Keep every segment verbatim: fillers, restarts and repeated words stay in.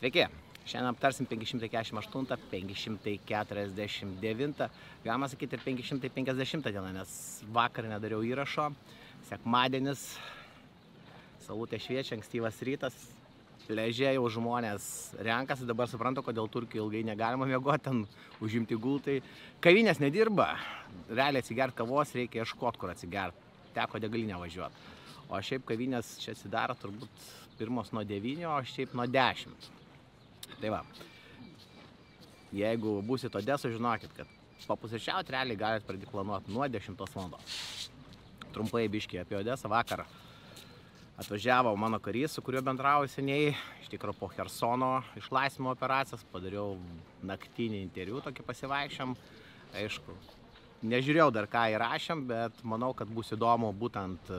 Sveiki, šiandien aptarsim penki šimtai keturiasdešimt aštuntą, penki šimtai keturiasdešimt devintą, galima sakyti ir penki šimtai penkiasdešimtą dieną, nes vakar nedariau įrašo, sekmadienis, saulutė šviečia, ankstyvas rytas, pliaže jau žmonės renkasi, dabar suprantu, kodėl Turkijoj ilgai negalima miegoti, ten užimti gultai. Kavinės nedirba, realiai atsigert kavos reikia ieškoti, kur atsigert, teko degalinę važiuoti. O šiaip kavinės čia atsidaro turbūt pirmos nuo devynių, o šiaip nuo dešimt. Tai va, jeigu būsit Odesoj, žinokit, kad papusryčiauti realiai galite pradėti planuoti nuo dešimtos valandos. Trumpai biškį apie Odesą. Vakar atvažiavo mano karys, su kuriuo bendrauju seniai, iš tikrųjų po Chersono išlaisvimo operacijos, padariau naktinį interviu, tokį pasivaikščiam. Aišku, nežiūrėjau dar ką įrašėm, bet manau, kad bus įdomu būtent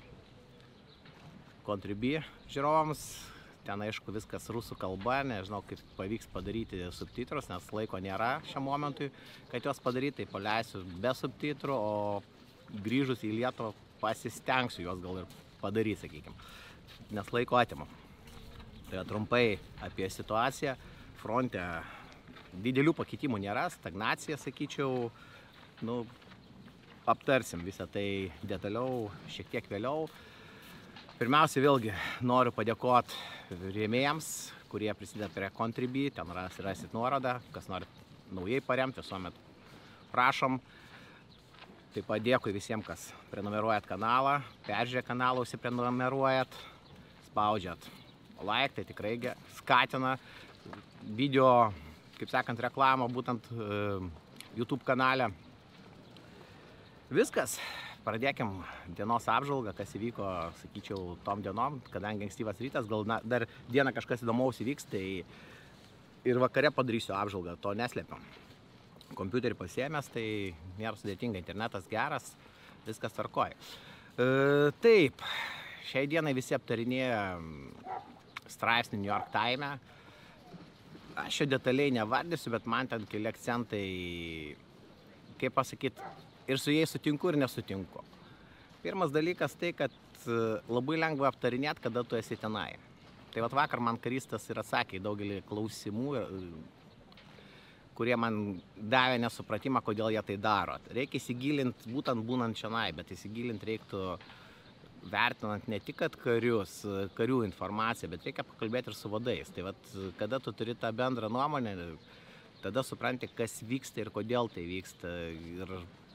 Contribui žiūrovams. Ten aišku viskas rusų kalba, nežinau kaip pavyks padaryti subtitrus, nes laiko nėra šiam momentui, kad juos padaryti, tai paleisiu be subtitrų, o grįžus į Lietuvą pasistengsiu juos gal ir padaryti, sakykime, nes laiko atimu. Tai trumpai apie situaciją. Fronte didelių pakeitimų nėra, stagnacija, sakyčiau, nu, aptarsim visą tai detaliau šiek tiek vėliau. Pirmiausia, vėlgi noriu padėkoti rėmėjams, kurie prisideda prie Contribui, ten rasit nuorodą, kas nori naujai paremti, visuomet prašom. Taip pat dėkui visiems, kas prenumeruojat kanalą, peržiūrė kanalą, užsiprenumeruojat, spaudžiat like, tai tikrai skatina video, kaip sakant, reklamą būtent YouTube kanale. Viskas. Pradėkim dienos apžvalgą, kas įvyko, sakyčiau, tom dienom, kadangi ankstyvas rytas, gal na, dar dieną kažkas įdomaus įvyks, tai ir vakare padarysiu apžvalgą, to neslėpiam. Kompiuterį pasiėmęs, tai nėra sudėtinga, internetas geras, viskas tvarkoja. E, taip, šiai dienai visi aptarinėja straipsnį New York Time. Aš jo detaliai nevardysiu, bet man ten keli akcentai, kaip pasakyti, ir su jais sutinku ir nesutinku. Pirmas dalykas tai, kad labai lengva aptarinėti, kada tu esi tenai. Tai vat vakar man karystas ir atsakė į daugelį klausimų, kurie man davė nesupratimą, kodėl jie tai daro. Reikia įsigilinti būtent būnant čionai, bet įsigilinti reiktų vertinant ne tik kad karius, karių informaciją, bet reikia pakalbėti ir su vadais. Tai vat, kada tu turi tą bendrą nuomonę, tada supranti, kas vyksta ir kodėl tai vyksta. Ir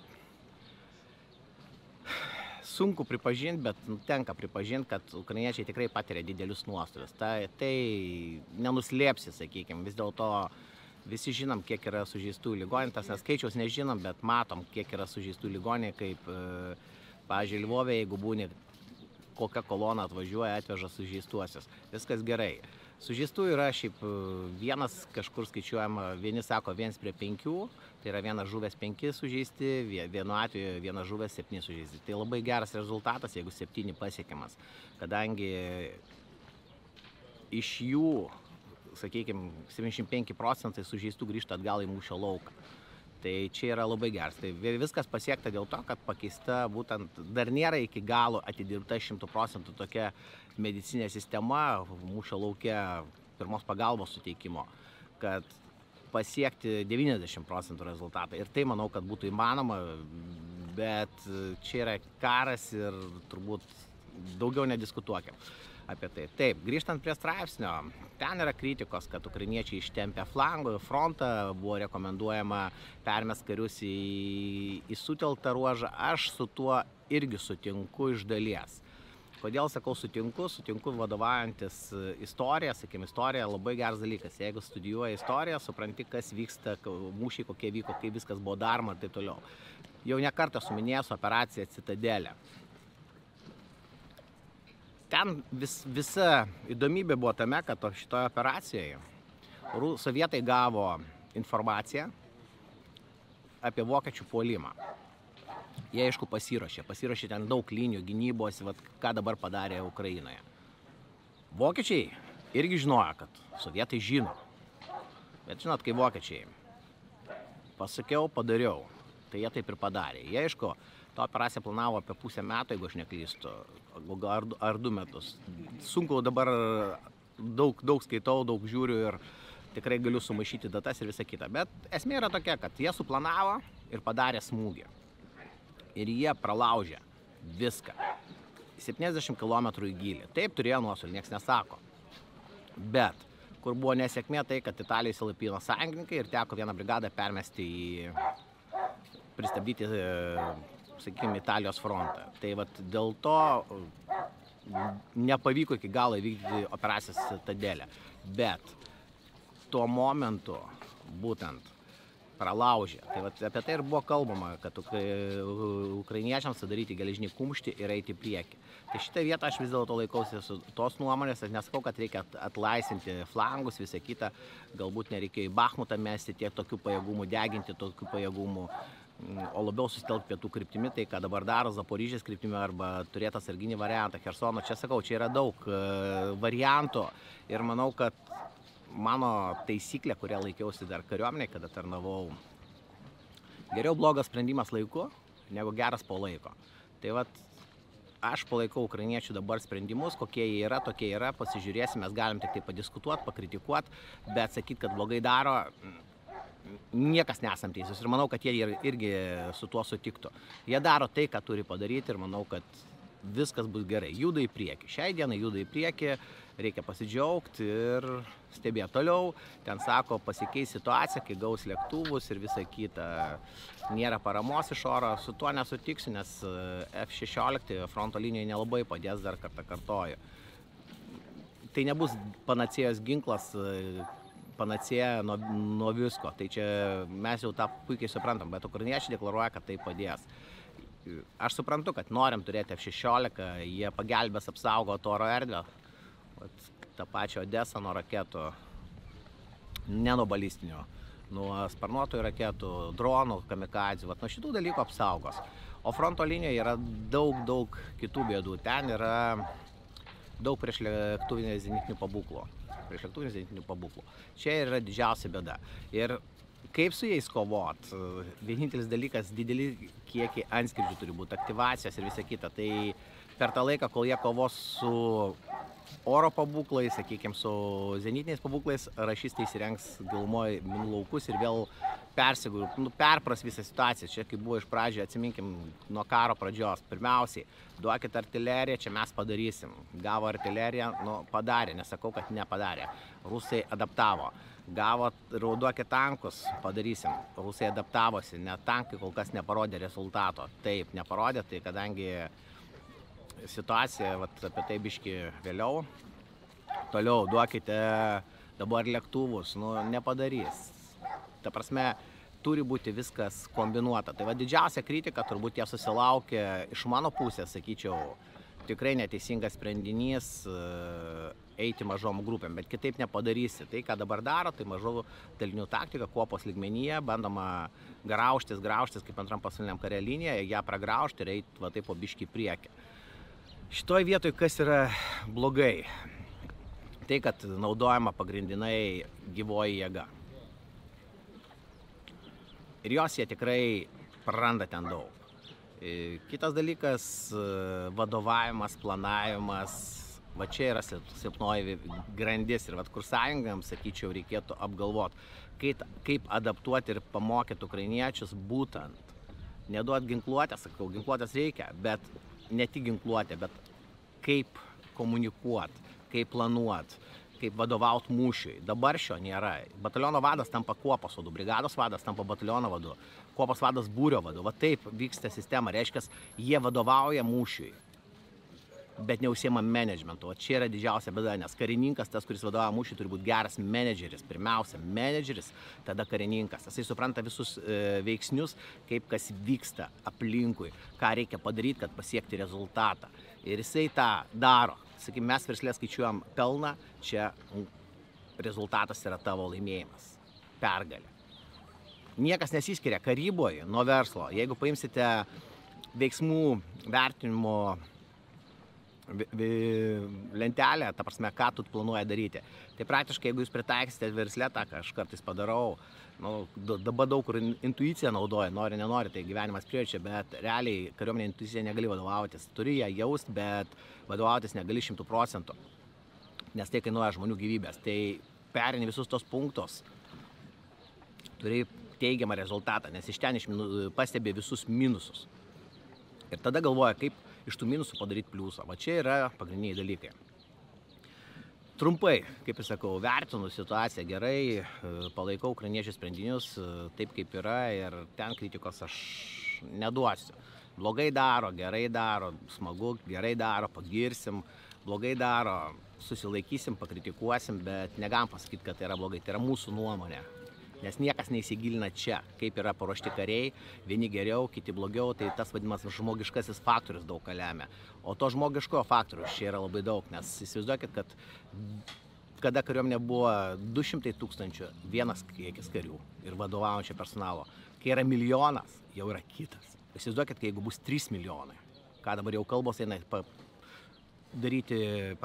sunku pripažinti, bet tenka pripažinti, kad ukrainiečiai tikrai patiria didelius nuostolius. Tai, tai nenuslėpsi, sakykime, vis dėlto visi žinom, kiek yra sužeistų ligonių, tas skaičiaus nežinom, bet matom, kiek yra sužeistų ligonių, kaip, pavyzdžiui, Lvove, jeigu būni, kokia kolona atvažiuoja, atveža sužeistuosius. Viskas gerai. Sužeistų yra šiaip vienas, kažkur skaičiuojama, vieni sako viens prie penkių, tai yra vienas žuvęs penki sužeisti, vienu atveju vienas žuvęs septyni sužeisti. Tai labai geras rezultatas, jeigu septyni pasiekiamas, kadangi iš jų, sakykime, septyniasdešimt penki procentai sužeistų grįžta atgal į mūšio lauką. Tai čia yra labai geras. Tai viskas pasiekta dėl to, kad pakeista būtent, dar nėra iki galo atidirbta šimtų procentų tokia medicinė sistema mūšio lauke pirmos pagalbos suteikimo, kad pasiekti devyniasdešimt procentų rezultatą. Ir tai manau, kad būtų įmanoma, bet čia yra karas ir turbūt daugiau nediskutuokim apie tai. Taip, grįžtant prie straipsnio, ten yra kritikos, kad ukrainiečiai ištempė flangų frontą, buvo rekomenduojama permest karius į, į sutelktą ruožą. Aš su tuo irgi sutinku iš dalies. Kodėl sakau sutinku? Sutinku vadovaujantis istorija, sakykime, istorija labai geras dalykas. Jeigu studijuoji istoriją, supranti, kas vyksta, mūšiai kokie vyko, kaip viskas buvo daroma ir taip toliau. Jau ne kartą suminėsiu operaciją Citadelė. Ten vis, visa įdomybė buvo tame, kad šitoje operacijoje sovietai gavo informaciją apie vokiečių puolimą. Jie, aišku, pasiruošė. Pasiruošė ten daug linijų gynybos, vat, ką dabar padarė Ukrainoje. Vokiečiai irgi žinojo, kad sovietai žino. Bet žinot, kai vokiečiai pasakiau, padariau, tai jie taip ir padarė. Jie, aišku, tą operaciją planavo apie pusę metų, jeigu aš neklystu, ar, ar du metus. Sunku dabar daug, daug skaitau, daug žiūriu ir tikrai galiu sumaišyti datas ir visą kitą. Bet esmė yra tokia, kad jie suplanavo ir padarė smūgį. Ir jie pralaužė viską. septyniasdešimt kilometrų į gylį. Taip turėjo nuostolį, niekas nesako. Bet kur buvo nesėkmė tai, kad Italijai įsilapino sąjungininkai ir teko vieną brigadą permesti į pristabdyti, sakykime, Italijos frontą. Tai vat dėl to nepavyko iki galo įvykdyti operacijas Citadelė. Bet tuo momentu būtent pralaužė. Tai vat apie tai ir buvo kalbama, kad ukrainiečiams sudaryti geležinį kumštį ir eiti į priekį. Tai šitą vietą aš vis dėlto laikausi tos nuomonės, aš nesakau, kad reikia atlaisinti flangus, visą kitą, galbūt nereikėjo į Bachmutą mesti tiek tokių pajėgumų, deginti tokių pajėgumų, o labiau susitelkti pietų kryptimi, tai ką dabar daro Zaporižės kryptimi arba turėtą sarginį variantą Chersono. Čia sakau, čia yra daug variantų ir manau, kad mano taisyklė, kurią laikiausi dar kariuomenėje, kada tarnavau, geriau blogas sprendimas laiku, negu geras po laiko. Tai vat, aš palaikau ukrainiečių dabar sprendimus, kokie jie yra, tokie yra, pasižiūrėsim, mes galim tik tai padiskutuoti, pakritikuoti, bet sakyti, kad blogai daro, niekas nesam teisus ir manau, kad jie irgi su tuo sutiktų. Jie daro tai, ką turi padaryti ir manau, kad viskas bus gerai, juda į priekį. Šiai dienai juda į priekį, reikia pasidžiaugti ir stebėti toliau. Ten sako, pasikeis situacija, kai gaus lėktuvus ir visa kita. Nėra paramos iš oro, su tuo nesutiksiu, nes F šešiolika fronto linijoje nelabai padės, dar kartą kartoju. Tai nebus panacėjos ginklas, panacėja nuo, nuo visko. Tai čia mes jau tą puikiai suprantam, bet ukrainiečiai deklaruoja, kad tai padės. Aš suprantu, kad norim turėti F šešiolika, jie pagelbės apsaugoti oro erdvę, tą pačią Odesą nuo raketų, ne nuo balistinių, nuo sparnuotojų raketų, dronų, kamikadzių, nuo šitų dalykų apsaugos. O fronto linijoje yra daug, daug kitų bėdų. Ten yra daug priešlėktuvinių zenitinių pabūklų. Priešlėktuvinių zenitinių pabūklų. Čia yra didžiausia bėda. Ir kaip su jais kovot? Vienintelis dalykas, dideli kiekiai antskridžių turi būti, aktyvacijos ir visa kita. Tai per tą laiką, kol jie kovos su oro pabūklais, sakykime, su zenitiniais pabūklais, rašistai įsirengs gilumoj minų laukus ir vėl persigūrų, nu, perpras visą situaciją. Čia kaip buvo iš pradžio, atsiminkim, nuo karo pradžios. Pirmiausiai, duokit artileriją, čia mes padarysim. Gavo artileriją, nu, padarė, nesakau, kad nepadarė. Rusai adaptavo. Gavo, duokit tankus, padarysim. Rusai adaptavosi, net tankai kol kas neparodė rezultato. Taip, neparodė, tai kadangi situacija, vat, apie tai biški vėliau. Toliau duokite dabar lėktuvus, nu, nepadarys. Ta prasme, turi būti viskas kombinuota. Tai va didžiausia kritika turbūt jie susilaukė iš mano pusės, sakyčiau, tikrai neteisingas sprendinys eiti mažom grupėm, bet kitaip nepadarysi. Tai, ką dabar daro, tai mažų dalinių taktika, kuopos lygmenyje, bandoma graužtis, graužtis kaip antram pasauliniam kare linijoje, ją pragraužti ir eiti va taip po biškį į priekį. Šitoj vietoj kas yra blogai? Tai, kad naudojama pagrindinai gyvoji jėga. Ir jos jie tikrai praranda ten daug. Kitas dalykas – vadovavimas, planavimas. Va čia yra silpnoji grandis ir va kur sąjungams, sakyčiau, reikėtų apgalvoti, kaip, kaip adaptuoti ir pamokyti ukrainiečius būtent. Neduot ginkluotės, sakau, ginkluotės reikia, bet ne tik ginkluotė, bet kaip komunikuoti, kaip planuoti, kaip vadovauti mūšiui. Dabar šio nėra. Bataliono vadas tampa kuopos vadu, brigados vadas tampa bataliono vadu, kuopos vadas būrio vadu. Va taip vyksta sistema, reiškia, jie vadovauja mūšiui, bet neužsiema managementu. O čia yra didžiausia bėda, nes karininkas, tas, kuris vadovauja mūšiui, turi būti geras menedžeris. Pirmiausia, menedžeris, tada karininkas. Jisai supranta visus e, veiksnius, kaip kas vyksta aplinkui, ką reikia padaryti, kad pasiekti rezultatą. Ir jisai tą daro. Sakykime, mes verslė skaičiuojam pelną, čia rezultatas yra tavo laimėjimas, pergalė. Niekas nesiskiria karyboje nuo verslo. Jeigu paimsite veiksmų vertinimo lentelę, ta prasme, ką tu planuoja daryti. Tai praktiškai, jeigu jūs pritaikysite verslę, tą, ką aš kartais padarau, nu, dabar daug kur intuiciją naudoja, nori, nenori, tai gyvenimas priečia, bet realiai kariuomenė intuiciją negali vadovautis. Turi ją jaust, bet vadovautis negali šimtų procentų. nes tai kainuoja žmonių gyvybės. Tai perini visus tos punktus, turi teigiamą rezultatą, nes iš ten iš minu, pastebi visus minusus. Ir tada galvoja, kaip iš tų minusų padaryti pliusą. Va čia yra pagrindiniai dalykai. Trumpai, kaip ir sakau, vertinu situaciją gerai, palaikau ukrainiečių sprendinius taip, kaip yra ir ten kritikos aš neduosiu. Blogai daro, gerai daro, smagu, gerai daro, pagirsim, blogai daro, susilaikysim, pakritikuosim, bet negalim pasakyti, kad tai yra blogai, tai yra mūsų nuomonė. Nes niekas neįsigilina čia, kaip yra paruošti kariai, vieni geriau, kiti blogiau, tai tas vadinamas žmogiškasis faktorius daug ką lemia. O to žmogiškojo faktorius čia yra labai daug, nes įsivaizduokit, kad kada kariuomenė buvo du šimtai tūkstančių, vienas kiekis karių ir vadovaujančio personalo, kai yra milijonas, jau yra kitas. Įsivaizduokit, kai jeigu bus trys milijonai, ką dabar jau kalbos eina pa, daryti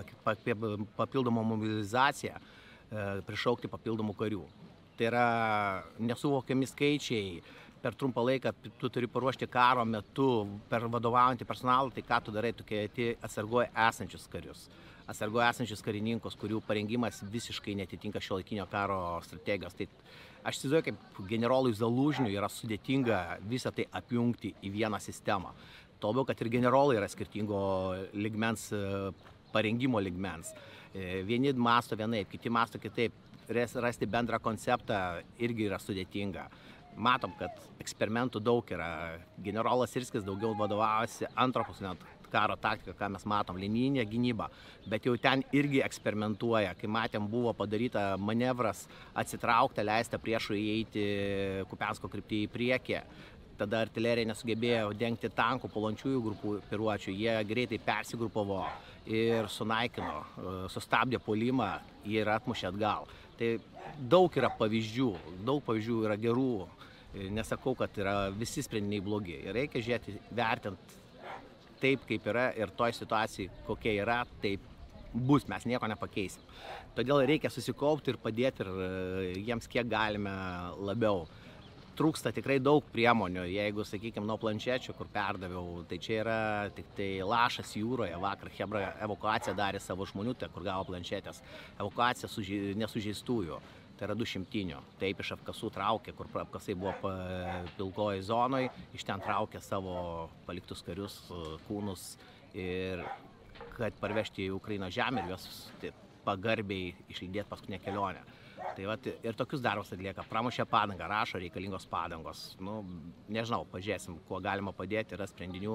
papildomą mobilizaciją, prišaukti papildomų karių. Tai yra nesuvokiami skaičiai, per trumpą laiką tu turi paruošti karo metu per vadovaujantį personalą, tai ką tu darai, tu keiti atsargoje esančius karius, atsargoje esančius karininkus, kurių parengimas visiškai netitinka šiuolaikinio karo strategijos. Tai aš įsivaizduoju, kaip generolui Zalužniui yra sudėtinga visą tai apjungti į vieną sistemą. Tuo labiau, kad ir generolai yra skirtingo lygmens, parengimo lygmens. Vieni mąsto vienaip, kiti mąsto kitaip. Rasti bendrą konceptą irgi yra sudėtinga. Matom, kad eksperimentų daug yra. Generolas Sirskis daugiau vadovaujasi antro pasaulinio karo taktika, ką mes matom, linijinė gynyba. Bet jau ten irgi eksperimentuoja. Kai matėm, buvo padaryta manevras atsitraukti, leista priešui įeiti Kupiansko kryptyje į priekį. Tada artilerija nesugebėjo dengti tankų puolančiųjų grupuočių. Jie greitai persigrupavo ir sunaikino, sustabdė puolimą ir atmušė atgal. Tai daug yra pavyzdžių, daug pavyzdžių yra gerų, nesakau, kad yra visi sprendiniai blogi. Reikia žiūrėti, vertinti taip, kaip yra ir toj situacijai, kokia yra, taip bus, mes nieko nepakeisim. Todėl reikia susikaupti ir padėti ir jiems kiek galime labiau. Trūksta tikrai daug priemonių, jeigu, sakykime, nuo planšečių, kur perdaviau, tai čia yra tik tai lašas jūroje. Vakar Chebra evakuaciją darė savo žmonių, tai kur gavo planšetės. Evakuacija suži... nesužeistųjų, tai yra du šimtinių. Taip iš apkasų traukė, kur apkasai buvo pilkojoj zonoj, iš ten traukė savo paliktus karius, kūnus ir kad parvežti į Ukrainos žemę ir juos tai, pagarbiai išlydėti paskutinę kelionę. Tai vat, ir tokius darbus atlieka, pramušė padangą, rašo reikalingos padangos. Nu, nežinau, pažiūrėsim, kuo galima padėti, yra sprendinių.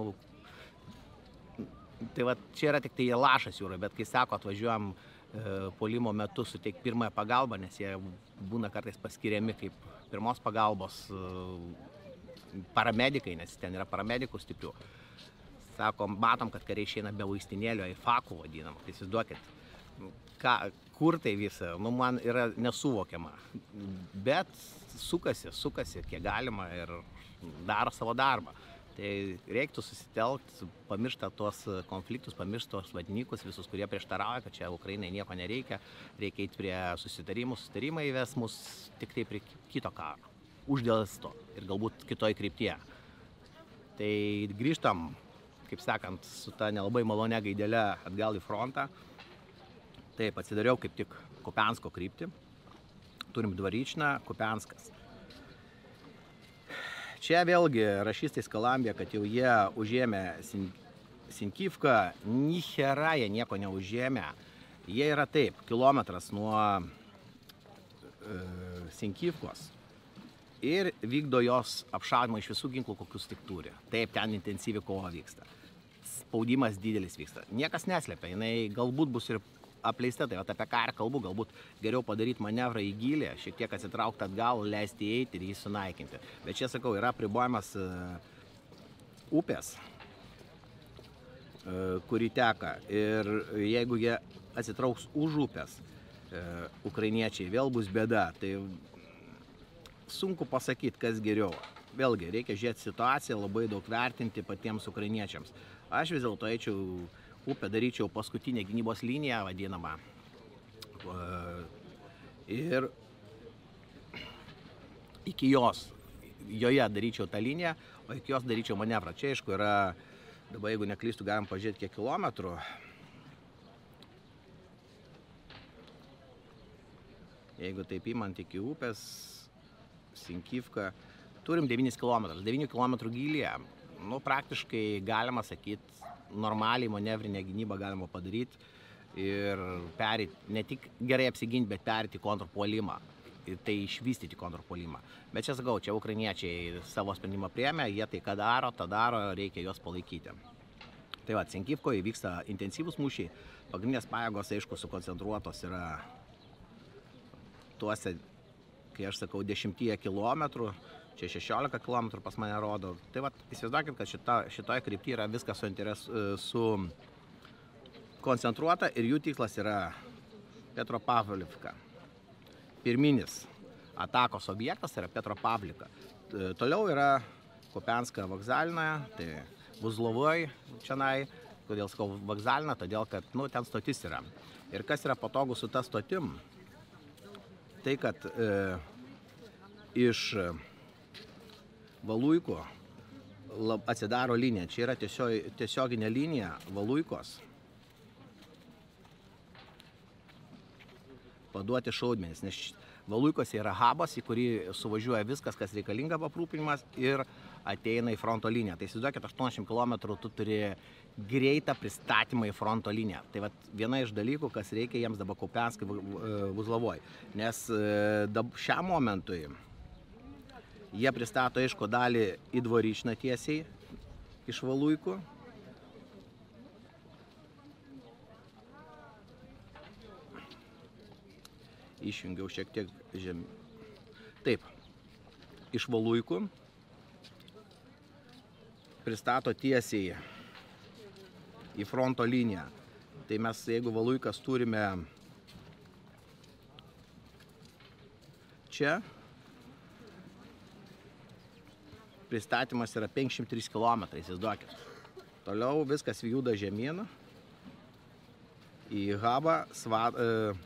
Tai vat, čia yra tik tai lašas jūra, bet kai sako, atvažiuojam e, puolimo metu suteikti pirmąją pagalbą, nes jie būna kartais paskiriami kaip pirmos pagalbos e, paramedikai, nes ten yra paramedikų stiprių. Sako, matom, kad kariai išeina be vaistinėlio į fakų vadinamą, tai įsivaizduokit. Ką, kur tai visa, nu, man yra nesuvokiama, bet sukasi, sukasi kiek galima ir daro savo darbą. Tai reiktų susitelkti, pamiršti tuos konfliktus, pamiršti tuos vadinikus, visus, kurie prieštarauja, kad čia Ukrainai nieko nereikia, reikia eiti prie susitarimų, susitarimai įves mus tik tai prie kito karo, uždėlsto ir galbūt kitoj kryptyje. Tai grįžtam, kaip sakant, su ta nelabai malonia gaidelė atgal į frontą. Taip, atsidariau kaip tik Kupiansko kryptį. Turim Dvaričną, Kupianskas. Čia vėlgi rašys tai Skalambija, kad jau jie užėmė Sinkivką. Nihera jie nieko neužėmė. Jie yra taip, kilometras nuo e, Sinkivkos. Ir vykdo jos apšaudimą iš visų ginklų, kokius tik turi. Taip, ten intensyvi kova vyksta. Spaudimas didelis vyksta. Niekas neslėpia, jinai galbūt bus ir apleista, tai apie ką ir kalbu, galbūt geriau padaryti manevrą į gylį, šiek tiek atsitraukti atgal, leisti įeiti ir jį sunaikinti. Bet čia, sakau, yra apribojimas uh, upės, uh, kuri teka. Ir jeigu jie atsitrauks už upės, uh, ukrainiečiai, vėl bus bėda. Tai sunku pasakyti, kas geriau. Vėlgi, reikia žiūrėti situaciją, labai daug vertinti patiems ukrainiečiams. Aš vis dėlto eičiau upę, daryčiau paskutinę gynybos liniją vadinamą. Ir iki jos, joje daryčiau tą liniją, o iki jos daryčiau manevrą. Čia, aišku, yra, dabar jeigu neklystu, galim pažiūrėti kiek kilometrų. jeigu taip įmant iki upės, Sinkivka, turim devynis kilometrus, devynių kilometrų gylyje, nu, praktiškai galima sakyti, normaliai manevrinę gynybą galima padaryti ir perėti, ne tik gerai apsiginti, bet perėti kontrpuolimą ir tai išvystyti kontrpuolimą. Bet čia sakau, čia ukrainiečiai savo sprendimą priėmė, jie tai ką daro, tą daro, reikia juos palaikyti. Tai va, Sinkivkoje vyksta intensyvūs mūšiai, pagrindinės pajėgos, aišku, sukoncentruotos yra tuose, kai aš sakau, dešimtyje kilometrų, čia šešiolika kilometrų pas mane rodo. Tai va, įsivaizduokit, kad šita, šitoje kryptyje yra viskas suinteres, su koncentruota ir jų tikslas yra Petropavlivka. Pirminis atakos objektas yra Petropavlivka. Toliau yra Kupianska vokzalinė, tai Vuzlovoj čionai. Kodėl sakau vokzalinė? Todėl, kad nu, ten stotis yra. Ir kas yra patogu su ta stotim? Tai, kad e, iš Valuiko atsidaro linija. Čia yra tiesiog, tiesioginė linija Valuikos paduoti šaudmenis, nes Valuikose yra hubas, į kurį suvažiuoja viskas, kas reikalinga aprūpinimas ir ateina į fronto liniją. Tai įsivaizduokit, aštuoniasdešimt kilometrų tu turi greitą pristatymą į fronto liniją. Tai vat, viena iš dalykų, kas reikia jiems dabar Kupianskai Vuzlovoj. Nes šiam momentui jie pristato, aišku, dalį į Dvoričną tiesiai iš Valuikų. Išjungiau šiek tiek žemė. Taip, iš Valuikų pristato tiesiai į fronto liniją. Tai mes, jeigu Valuikas turime čia, pristatymas yra penkiasdešimt trys kilometrai, įsivaizduokit. Toliau viskas juda žemyn į hubą. Sva, e,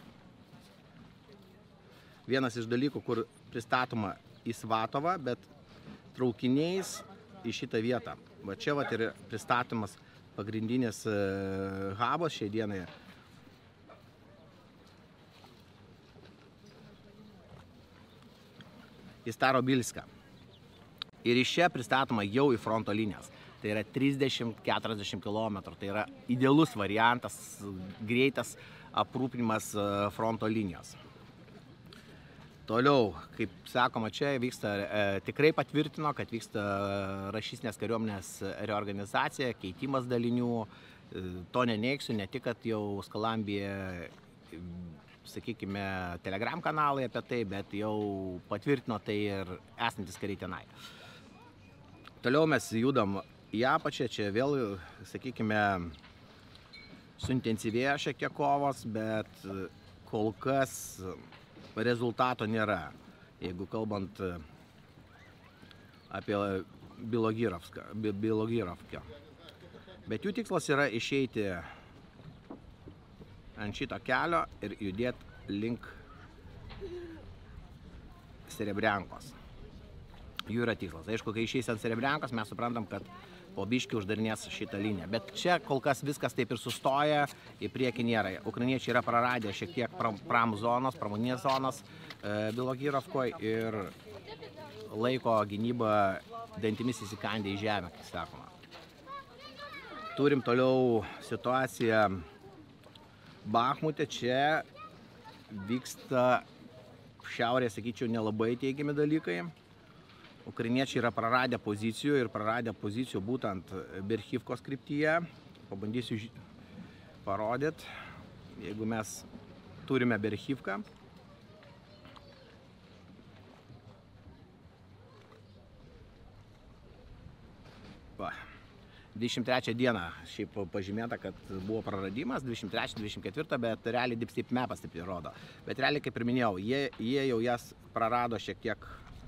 vienas iš dalykų, kur pristatoma į Svatovą, bet traukiniais į šitą vietą. Va čia va ir pristatomas pagrindinis e, hubas šiai dienai. Į Starobilską. Ir iš čia pristatoma jau į fronto linijas. Tai yra trisdešimt keturiasdešimt kilometrų. Tai yra idealus variantas, greitas aprūpinimas fronto linijos. Toliau, kaip sakoma, čia vyksta, e, tikrai patvirtino, kad vyksta rašytinės kariuomenės reorganizacija, keitimas dalinių. E, to neneiksiu, ne tik, kad jau Skalambija, sakykime, Telegram kanalai apie tai, bet jau patvirtino tai ir esantis kariai tenai. Toliau mes judam į apačią, čia vėl, sakykime, suintensyvėjo šiek tiek kovos, bet kol kas rezultato nėra, jeigu kalbant apie Bilogirovkę. Bet jų tikslas yra išeiti ant šito kelio ir judėti link Serebriankos. Jų yra tikslas. Aišku, kai išeis ant Serebriankos, mes suprantam, kad po biškį uždarinės šitą liniją. Bet čia kol kas viskas taip ir sustoja, į priekį nėra. Ukrainiečiai yra praradę šiek tiek pram zonos, pramoninės zonos e, Bilogirovkoje ir laiko gynybą dantimis įsikandę į žemę, kaip sakoma. Turim toliau situaciją Bachmute. Čia vyksta šiaurėje, sakyčiau, nelabai teigiami dalykai. Ukrainiečiai yra praradę pozicijų ir praradę pozicijų būtent Berchivkos kryptyje. Pabandysiu parodyti, jeigu mes turime Berchivką. Va. dvidešimt trečią dieną šiaip pažymėta, kad buvo praradimas, dvidešimt trečią dvidešimt ketvirtą, bet realiai Deep Mapas taip rodo. Bet realiai, kaip ir minėjau, jie, jie jau jas prarado šiek tiek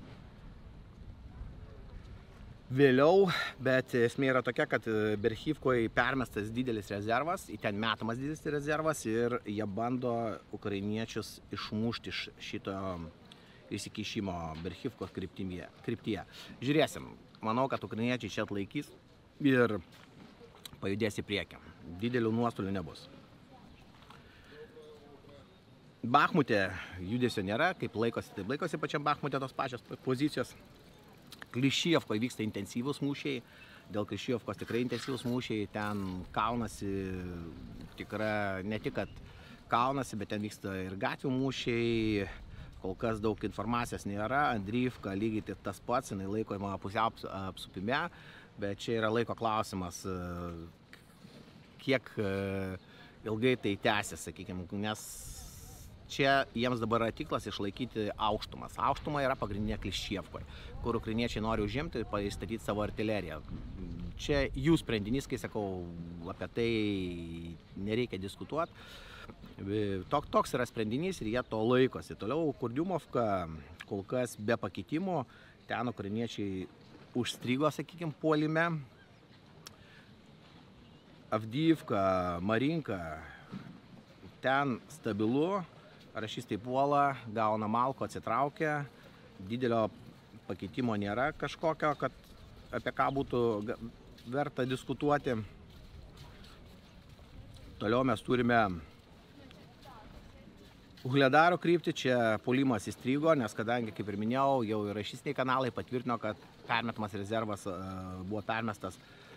vėliau, bet esmė yra tokia, kad Berchivkoje permestas didelis rezervas, į ten metamas didelis rezervas ir jie bando ukrainiečius išmušti iš šito įsikišimo Berchivkos kryptyje. Žiūrėsim, manau, kad ukrainiečiai čia atlaikys ir pajudės į priekį. Didelių nuostolių nebus. Bachmute judesio nėra, kaip laikosi, taip laikosi pačiam Bachmute tos pačios pozicijos. Klišijevko vyksta intensyvūs mūšiai, dėl Klišijevkos tikrai intensyvūs mūšiai, ten kaunasi tikra, ne tik, kad kaunasi, bet ten vyksta ir gatvių mūšiai, kol kas daug informacijos nėra, Andriivka lygiai tas pats, jinai laikoma pusiau apsupime, bet čia yra laiko klausimas, kiek ilgai tai tęsis, sakykime, nes čia jiems dabar yra tiklas išlaikyti aukštumas. Aukštuma yra pagrindinė Klišijevkoje, kur ukrainiečiai nori užimti ir pastatyti savo artileriją. Čia jų sprendinys, kai sakau, apie tai nereikia diskutuoti. Tok, toks yra sprendinys ir jie to laikosi. Toliau Kurdiumovka kol kas be pakeitimų, ten ukrainiečiai užstrigo, sakykime, puolime. Avdiivka, Marinka, ten stabilu, rašistai puola, gauna malko, atsitraukia, didelio pakeitimo nėra kažkokio, kad apie ką būtų verta diskutuoti. Toliau mes turime Uhledaro kryptį, čia puolimas įstrigo, nes kadangi, kaip ir minėjau, jau ir rašysiniai kanalai patvirtino, kad permetamas rezervas buvo permestas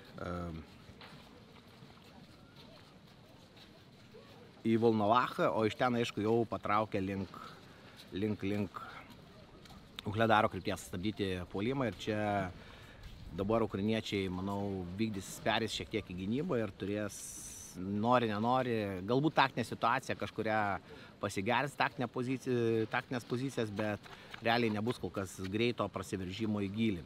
į Volnovachą, o iš ten, aišku, jau patraukė link, link, link Uhledaro krypties stabdyti puolimą ir čia dabar ukrainiečiai, manau, vykdys perės šiek tiek į gynybą ir turės, nori, nenori, galbūt taktinė situacija kažkuria pasigerins taktinė pozicija, taktinės pozicijas, bet realiai nebus kol kas greito prasiveržimo į gylį.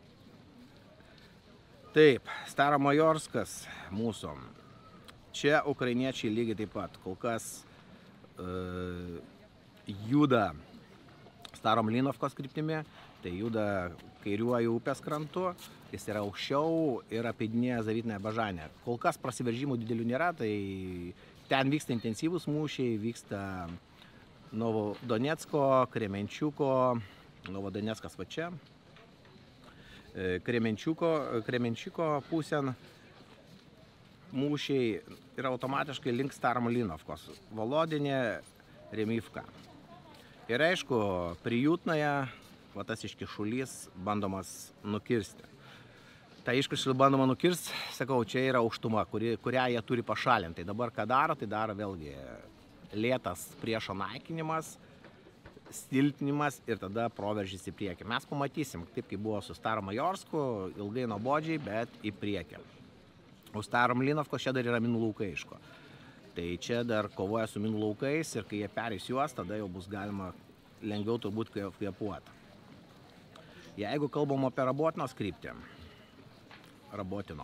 Taip, Staromajorskas mūsų. Čia ukrainiečiai lygiai taip pat kol kas uh, juda Staromlinovkos kryptimi, tai juda kairiuoju upės krantu, jis yra aukščiau ir apeidinėja Zavytinę Bažanę. Kol kas prasiveržimų didelių nėra, tai ten vyksta intensyvūs mūšiai, vyksta Novodonecko, Kremenčiuko, Novodoneckas va čia, Kremenčiuko, Kremenčiko pusėn mūšiai ir automatiškai link Staromlinovkos, Volodinė, Remivka. Ir aišku, Prijutnoje, va tas iškišulys bandomas nukirsti. Ta iškišulį bandoma nukirsti, sakau, čia yra aukštuma, kuri, kurią jie turi pašalinti. Tai dabar ką daro, tai daro vėlgi lėtas priešo naikinimas, stiltinimas ir tada proveržys į priekį. Mes pamatysim, taip kaip buvo su Staromajorsku, ilgai nuobodžiai, bet į priekį. O Staromlinovkos čia dar yra minų laukai, aišku. Tai čia dar kovoja su minų laukais ir kai jie pereis juos, tada jau bus galima lengviau turbūt kvėpuoti. Jeigu kalbam apie Rabotinos kryptį, Rabotino,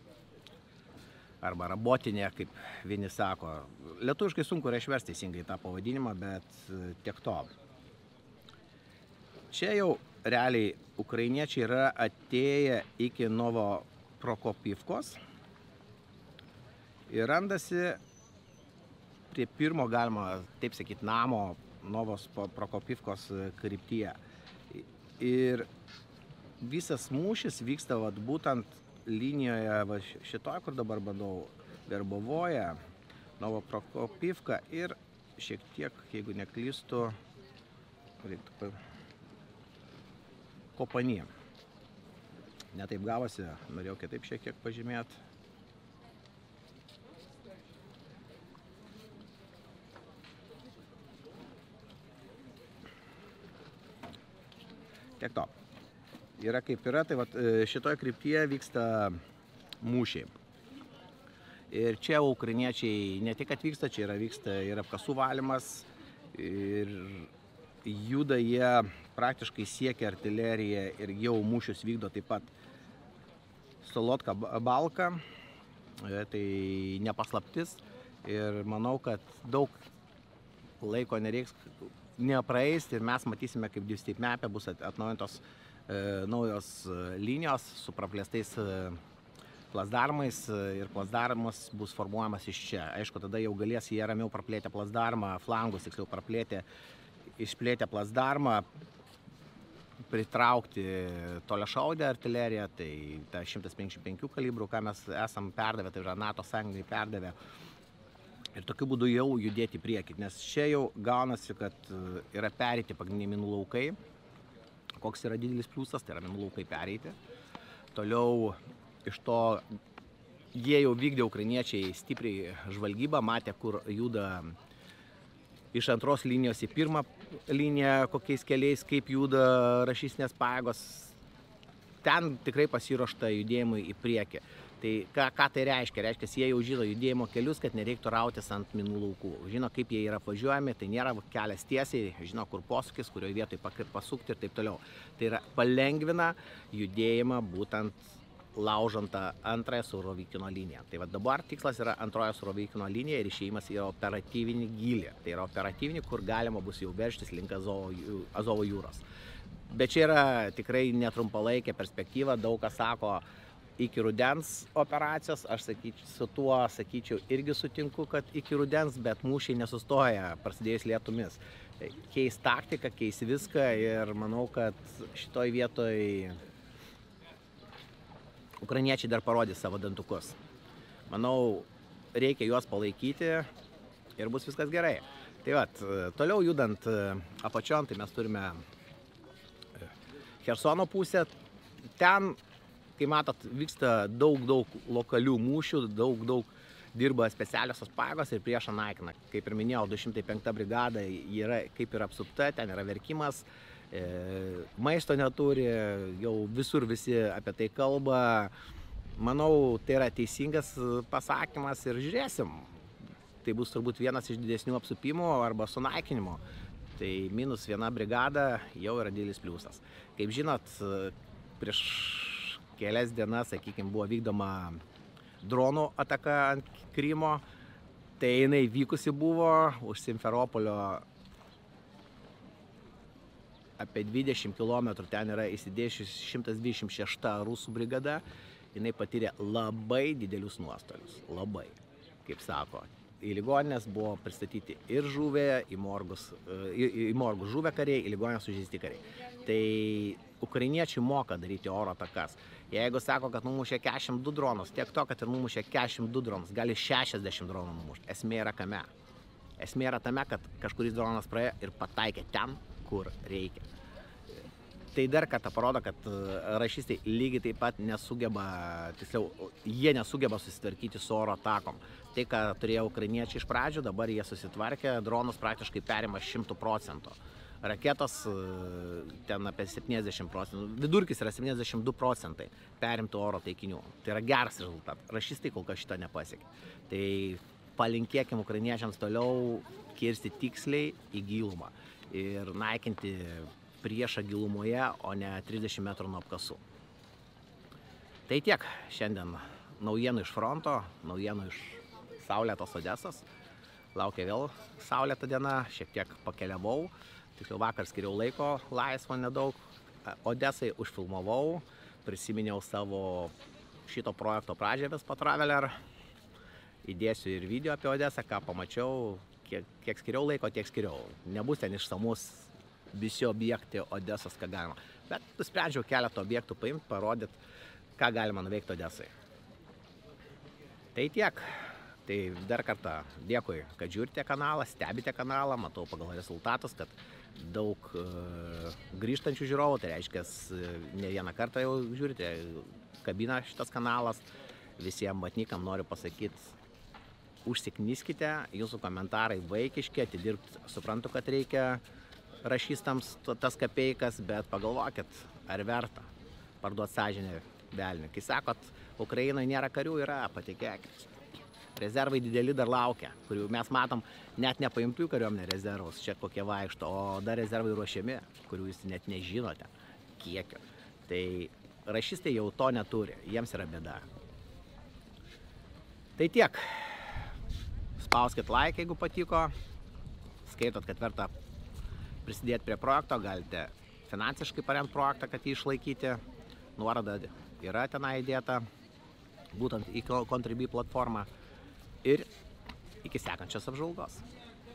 arba Rabotinė, kaip vieni sako, lietuviškai sunku yra išversti teisingai tą pavadinimą, bet tiek to. Čia jau realiai ukrainiečiai yra atėję iki Novoprokopivkos ir randasi prie pirmo, galima taip sakyti, namo Novos Prokopivkos kryptyje. Ir visas mūšis vyksta vat, būtent linijoje va, šitoje, kur dabar bandau, Verbovoje, Novo Prokopivka ir šiek tiek, jeigu neklystu, reiktų Kopanį. Netaip gavosi, norėjau kitaip šiek tiek pažymėti. Tiek to. Yra kaip yra, tai vat, šitoje kryptyje vyksta mūšiai. Ir čia ukrainiečiai ne tik atvyksta, čia yra vyksta ir apkasų valymas, ir juda jie praktiškai siekia artileriją ir jau mūšius vykdo taip pat Solotka Balka, tai nepaslaptis ir manau, kad daug laiko nereiks nepraeis ir mes matysime, kaip Divsteipmepe bus atnaujintos e, naujos linijos su praplėstais e, plasdarmais ir plasdarmas bus formuojamas iš čia. Aišku, tada jau galės jie ramiau praplėtę plasdarmą, flangus tiksliau praplėtę, išplėtę plasdarmą, pritraukti toliašaudę artileriją, tai ta šimtas penkiasdešimt penkių kalibrų, ką mes esam perdavę, tai yra NATO sąjungai perdavę. ir tokiu būdu jau judėti į priekį, nes čia jau gaunasi, kad yra pereiti pagrindiniai minų laukai. Koks yra didelis pliusas, tai yra minų laukai pereiti. Toliau iš to jie jau vykdė ukrainiečiai stipriai žvalgybą, matė, kur juda iš antros linijos į pirmą liniją, kokiais keliais, kaip juda rašystinės pajėgos. Ten tikrai pasiruošta judėjimui į priekį. Tai ką, ką tai reiškia? Reiškia, jie jau žino judėjimo kelius, kad nereiktų rautis ant minų laukų. Žino, kaip jie yra apvažiuojami, tai nėra kelias tiesiai, žino, kur posūkis, kurioje vietoje pasukti ir taip toliau. Tai yra palengvina judėjimą būtent laužant tą antrąją Surovikino liniją. Tai va dabar tikslas yra antrojo Surovikino linija ir išėjimas į operatyvinį gylį. Tai yra operatyvinį, kur galima bus jau veržtis link Azovo, Azovo jūros. Bet čia yra tikrai netrumpalaikė perspektyva, daug kas sako, iki rudens operacijos, aš sakyčiau, su tuo, sakyčiau, irgi sutinku, kad iki rudens, bet mūšiai nesustoja prasidėjus lietumis. Keis taktiką, keis viską ir manau, kad šitoj vietoj ukrainiečiai dar parodys savo dantukus. Manau, reikia juos palaikyti ir bus viskas gerai. Tai vat, toliau judant apačion, tai mes turime Chersono pusę. Ten, kai matot, vyksta daug, daug lokalių mūšių, daug, daug dirba specialiosios pajėgos ir priešą naikina. Kaip ir minėjau, du šimtai penkta brigada yra kaip ir apsupta, ten yra verkimas, e, maisto neturi, jau visur visi apie tai kalba. Manau, tai yra teisingas pasakymas ir žiūrėsim. Tai bus turbūt vienas iš didesnių apsupimų arba sunaikinimo. Tai minus viena brigada jau yra didelis pliusas. Kaip žinot, prieš kelias dienas, sakykime, buvo vykdoma dronų ataka ant Krymo, tai jinai vykusi buvo už Simferopolio apie dvidešimt kilometrų, ten yra įsidėjusi šimtas dvidešimt šešta rusų brigada, jinai patyrė labai didelius nuostolius, labai, kaip sako. Į ligoninės buvo pristatyti ir žuvę, į morgus, į, į morgus žuvę kariai, į ligoninės sužeisti kariai. Tai ukrainiečiai moka daryti oro atakas. Jeigu sako, kad numušė keturiasdešimt du dronus, tiek to, kad ir numušė keturiasdešimt du dronus, gali šešiasdešimt dronų numušti. Esmė yra kame. Esmė yra tame, kad kažkuris dronas praėjo ir pataikė ten, kur reikia. Tai dar kartą parodo, kad rašystai lygiai taip pat nesugeba, tiksliau, jie nesugeba susitvarkyti su oro atakom. Tai, ką turėjo ukrainiečiai iš pradžių, dabar jie susitvarkė, dronus praktiškai perima šimtų procentų. Raketos ten apie septyniasdešimt procentų, vidurkis yra septyniasdešimt du procentai perimtų oro taikinių. Tai yra geras rezultatas. Rašystai kol kas šito nepasiekė. Tai palinkėkim ukrainiečiams toliau kirsti tiksliai į gilumą ir naikinti priešą gilumoje, o ne trisdešimt metrų nuo apkasų. Tai tiek šiandien naujienų iš fronto, naujienų iš saulėtos Odesos. Laukia vėl saulėta diena, šiek tiek pakeliavau. Tiksliau vakar skiriau laiko laisvo nedaug. Odesai užfilmavau, prisiminiau savo šito projekto pradžią Vespa Traveler. Įdėsiu ir video apie Odesą, ką pamačiau, kiek, kiek skiriau laiko, tiek skiriau. Nebus ten išsamus visi objektai Odesos, ką galima. Bet nusprendžiau keletą objektų paimti, parodyti, ką galima nuveikti Odesai. Tai tiek. Tai dar kartą dėkui, kad žiūrite kanalą, stebite kanalą, matau pagal rezultatus, kad daug uh, grįžtančių žiūrovų, tai reiškia, ne vieną kartą jau žiūrite, kabina šitas kanalas. Visiems matnikam noriu pasakyti, užsikniskite, jūsų komentarai vaikiški, atidirbti, suprantu, kad reikia rašystams tas kapeikas, bet pagalvokit, ar verta parduoti sąžinę velniui. Kai sakot, Ukrainoje nėra karių, yra, patikėkit. Rezervai dideli dar laukia, kurių mes matom net nepaimtųjų kariuomenė rezervus, čia kokie vaikšto, o dar rezervai ruošiami, kurių jūs net nežinote kiekio. Tai rašystai jau to neturi, jiems yra bėda. Tai tiek. Spauskit like, jeigu patiko. Skaitot, kad verta prisidėti prie projekto, galite finansiškai paremti projektą, kad jį išlaikyti. Nuoroda yra tenai įdėta, būtent į Contribui platformą. Ir iki sekančios apžvalgos.